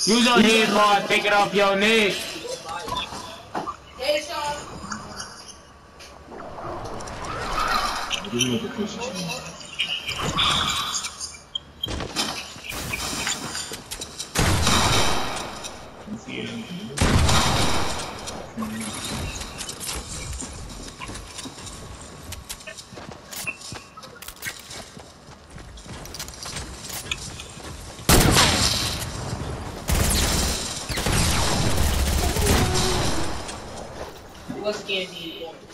Use your head mod, take it off your neck. Hey, Sean. What's scared you?